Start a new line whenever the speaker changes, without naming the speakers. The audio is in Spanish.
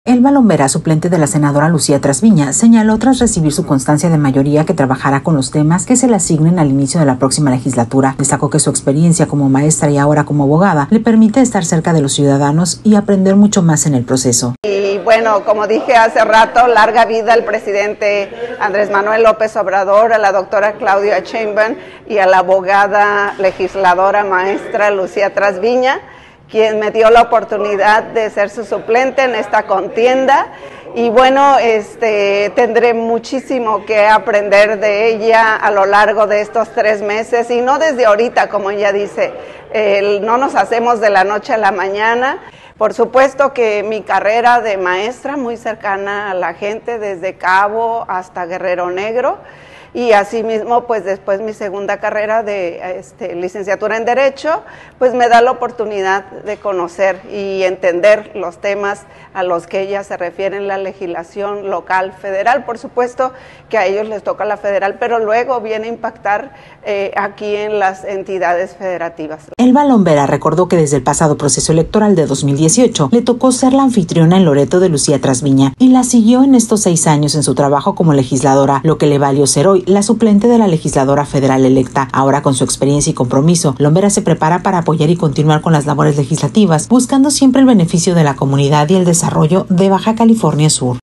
Elba Lombera, suplente de la senadora Lucía Trasviña, señaló tras recibir su constancia de mayoría que trabajará con los temas que se le asignen al inicio de la próxima legislatura. Destacó que su experiencia como maestra y ahora como abogada le permite estar cerca de los ciudadanos y aprender mucho más en el proceso.
Y bueno, como dije hace rato, larga vida al presidente Andrés Manuel López Obrador, a la doctora Claudia Sheinbaum y a la abogada, legisladora, maestra Lucía Trasviña, quien me dio la oportunidad de ser su suplente en esta contienda. Y bueno, tendré muchísimo que aprender de ella a lo largo de estos 3 meses, y no desde ahorita, como ella dice, no nos hacemos de la noche a la mañana. Por supuesto que mi carrera de maestra muy cercana a la gente, desde Cabo hasta Guerrero Negro, y asimismo pues después mi segunda carrera de licenciatura en Derecho, pues me da la oportunidad de conocer y entender los temas a los que ella se refiere en la legislación local, federal. Por supuesto que a ellos les toca la federal, pero luego viene a impactar aquí en las entidades federativas.
Elba Lombera recordó que desde el pasado proceso electoral de 2018 le tocó ser la anfitriona en Loreto de Lucía Trasviña y la siguió en estos 6 años en su trabajo como legisladora, lo que le valió ser hoy la suplente de la legisladora federal electa. Ahora, con su experiencia y compromiso, Lombera se prepara para apoyar y continuar con las labores legislativas, buscando siempre el beneficio de la comunidad y el desarrollo de Baja California Sur.